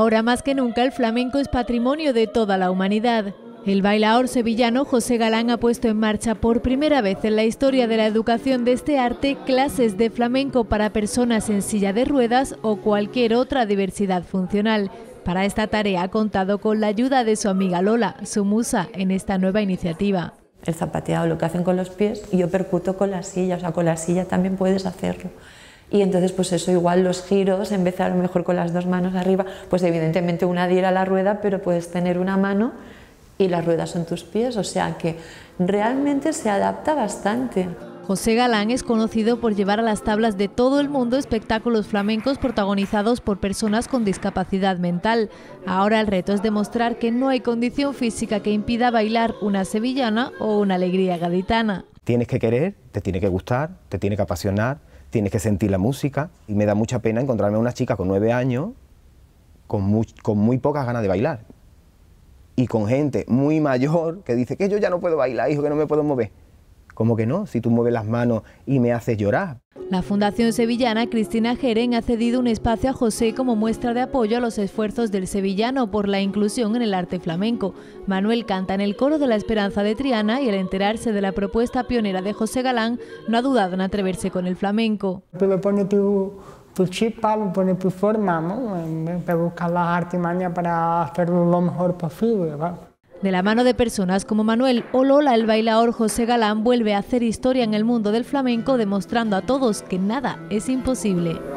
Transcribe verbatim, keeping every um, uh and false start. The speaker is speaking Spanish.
Ahora más que nunca el flamenco es patrimonio de toda la humanidad. El bailaor sevillano José Galán ha puesto en marcha por primera vez en la historia de la educación de este arte clases de flamenco para personas en silla de ruedas o cualquier otra diversidad funcional. Para esta tarea ha contado con la ayuda de su amiga Lola, su musa en esta nueva iniciativa. El zapateado, lo que hacen con los pies, y yo percuto con la silla, o sea, con la silla también puedes hacerlo. Y entonces pues eso, igual los giros, en vez de a lo mejor con las dos manos arriba, pues evidentemente una diera la rueda, pero puedes tener una mano y las ruedas son tus pies, o sea que realmente se adapta bastante. José Galán es conocido por llevar a las tablas de todo el mundo espectáculos flamencos protagonizados por personas con discapacidad mental. Ahora el reto es demostrar que no hay condición física que impida bailar una sevillana o una alegría gaditana. Tienes que querer, te tiene que gustar, te tiene que apasionar, tienes que sentir la música, y me da mucha pena encontrarme a una chica con nueve años con muy, con muy pocas ganas de bailar. Y con gente muy mayor que dice que yo ya no puedo bailar, hijo, que no me puedo mover. ¿Cómo que no? Si tú mueves las manos y me haces llorar. La Fundación Sevillana Cristina Geren ha cedido un espacio a José como muestra de apoyo a los esfuerzos del sevillano por la inclusión en el arte flamenco. Manuel canta en el coro de la Esperanza de Triana y al enterarse de la propuesta pionera de José Galán no ha dudado en atreverse con el flamenco. Pero pone tu, tu chispa, pone tu forma, ¿no? Para buscar las artimañas para hacerlo lo mejor posible, ¿no? De la mano de personas como Manuel o Lola, el bailaor José Galán vuelve a hacer historia en el mundo del flamenco, demostrando a todos que nada es imposible.